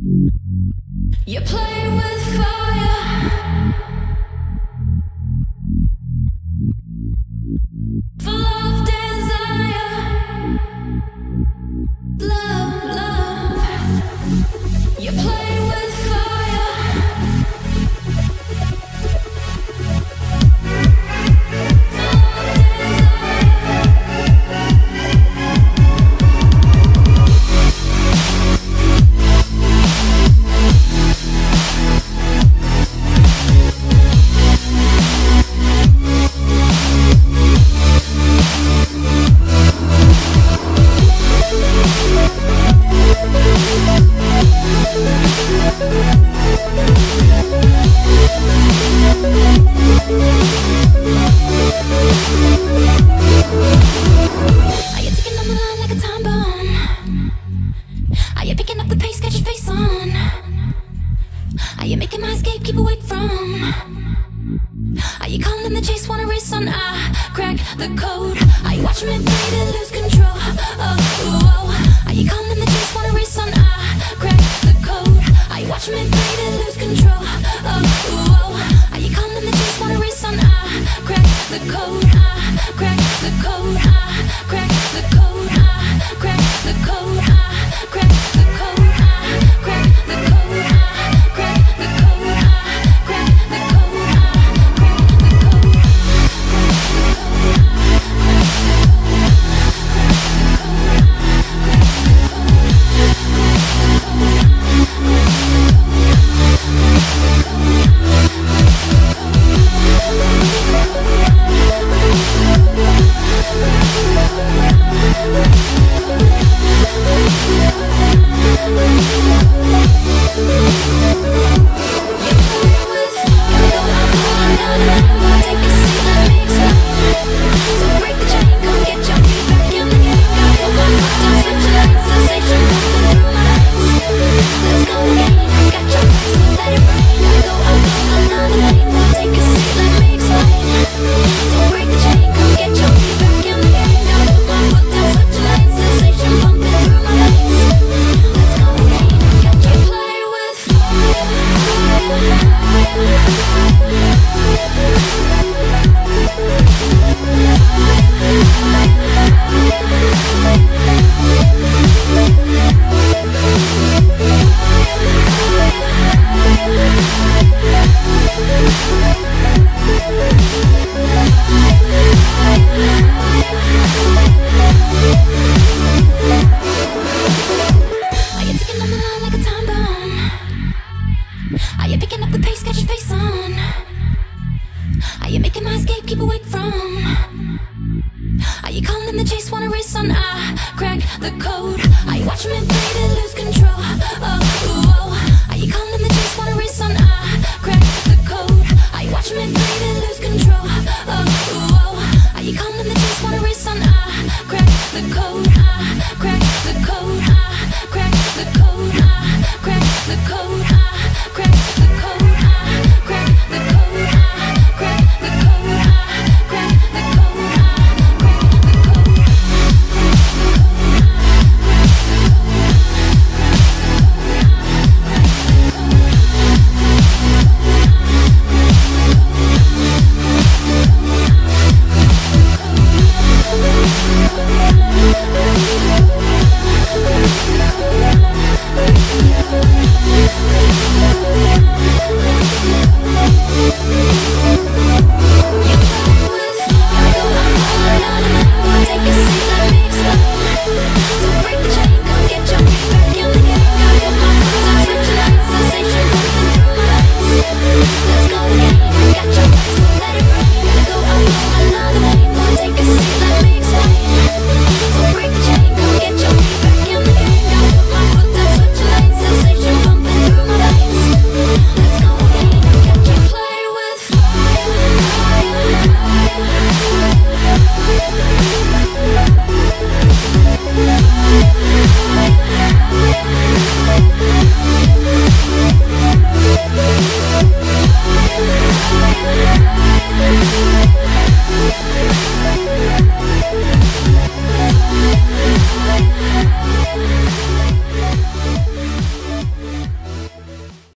You play with fire, full of desire. Love, love. You play with fire, full of desire. Are you taking on the line like a time bomb? Are you picking up the pace, got your face on? Are you making my escape, keep awake from? Are you calling the chase, wanna race on? I crack the code. Are you watching me play to lose control? Oh, oh. Are you calling the chase, wanna race on? I crack the code. Are you watching me play to lose control? Oh, oh. Are you calling the chase, wanna race on? I crack the code. I crack the code. I crack the code. I crack the code. I crack the code. I crack the code. I crack the code. I crack the code. I crack the code. Are you picking up the pace, got your face on? Are you making my escape, keep awake from? Are you calling the chase, wanna race on? I crack the code. Are you watching me play to lose control? Oh, oh. Are you calling the chase, wanna race on? I crack the code. Are you watching me play to lose control? Oh, oh. Are you calling the chase, wanna race on? I crack the code. I crack the code. I crack the code. I crack the code. I crack the code. I crack the code. I crack the code. I crack the code. I crack the code. Yeah.